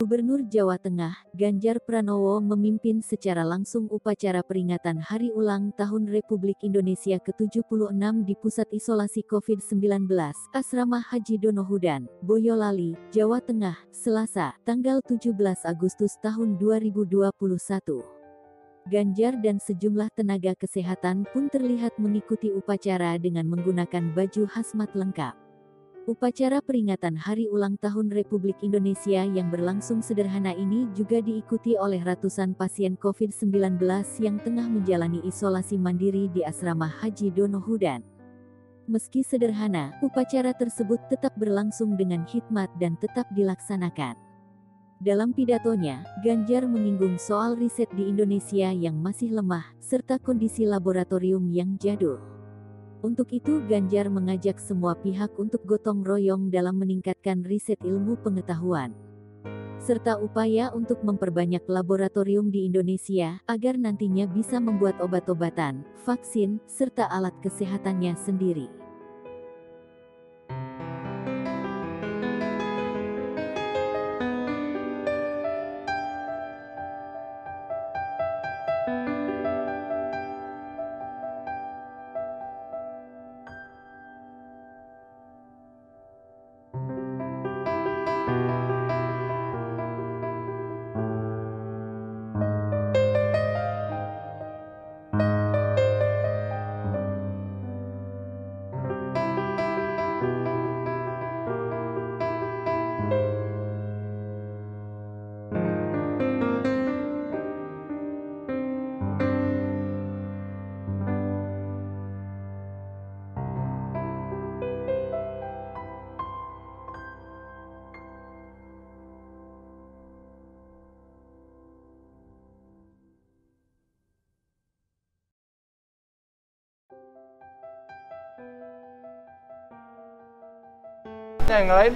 Gubernur Jawa Tengah, Ganjar Pranowo memimpin secara langsung upacara peringatan Hari Ulang Tahun Republik Indonesia ke-76 di Pusat Isolasi COVID-19, Asrama Haji Donohudan, Boyolali, Jawa Tengah, Selasa, tanggal 17 Agustus tahun 2021. Ganjar dan sejumlah tenaga kesehatan pun terlihat mengikuti upacara dengan menggunakan baju hazmat lengkap. Upacara peringatan Hari Ulang Tahun Republik Indonesia yang berlangsung sederhana ini juga diikuti oleh ratusan pasien COVID-19 yang tengah menjalani isolasi mandiri di Asrama Haji Donohudan. Meski sederhana, upacara tersebut tetap berlangsung dengan hikmat dan tetap dilaksanakan. Dalam pidatonya, Ganjar menyinggung soal riset di Indonesia yang masih lemah, serta kondisi laboratorium yang jadul. Untuk itu Ganjar mengajak semua pihak untuk gotong royong dalam meningkatkan riset ilmu pengetahuan, serta upaya untuk memperbanyak laboratorium di Indonesia, agar nantinya bisa membuat obat-obatan, vaksin, serta alat kesehatannya sendiri. Yang lain,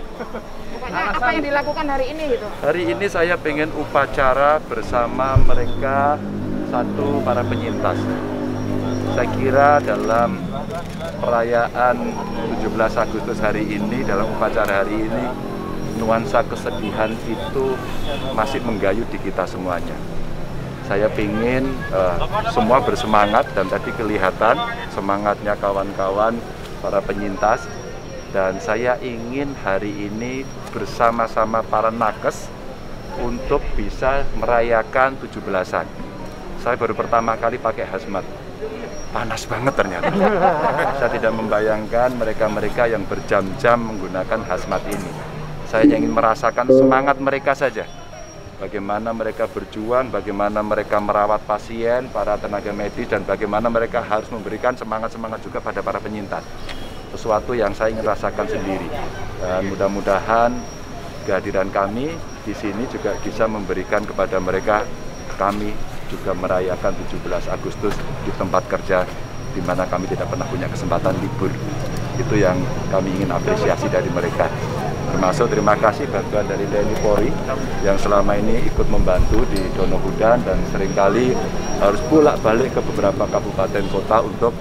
apa yang dilakukan hari ini gitu? Hari ini saya pengen upacara bersama mereka, satu para penyintas. Saya kira dalam perayaan 17 Agustus hari ini, dalam upacara hari ini, nuansa kesedihan itu masih menggayut di kita semuanya. Saya ingin semua bersemangat, dan tadi kelihatan semangatnya kawan-kawan para penyintas. Dan saya ingin hari ini bersama-sama para nakes untuk bisa merayakan 17-an. Saya baru pertama kali pakai hazmat. Panas banget ternyata. Saya tidak membayangkan mereka-mereka yang berjam-jam menggunakan hazmat ini. Saya ingin merasakan semangat mereka saja. Bagaimana mereka berjuang, bagaimana mereka merawat pasien, para tenaga medis, dan bagaimana mereka harus memberikan semangat-semangat juga pada para penyintas. Sesuatu yang saya ingin rasakan sendiri. Dan mudah-mudahan kehadiran kami di sini juga bisa memberikan kepada mereka, kami juga merayakan 17 Agustus di tempat kerja di mana kami tidak pernah punya kesempatan libur. Itu yang kami ingin apresiasi dari mereka. Termasuk terima kasih bantuan dari TNI Polri yang selama ini ikut membantu di Donohudan dan seringkali harus bolak-balik ke beberapa kabupaten kota untuk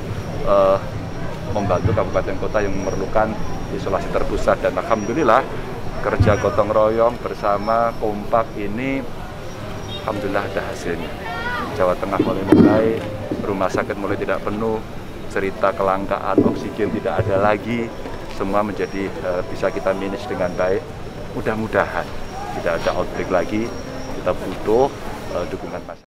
membantu kabupaten kota yang memerlukan isolasi terpusat. Dan alhamdulillah kerja gotong royong bersama kompak ini alhamdulillah ada hasilnya. Jawa Tengah mulai rumah sakit mulai tidak penuh, cerita kelangkaan oksigen tidak ada lagi, semua menjadi bisa kita manage dengan baik. Mudah-mudahan tidak ada outbreak lagi. Kita butuh dukungan masyarakat.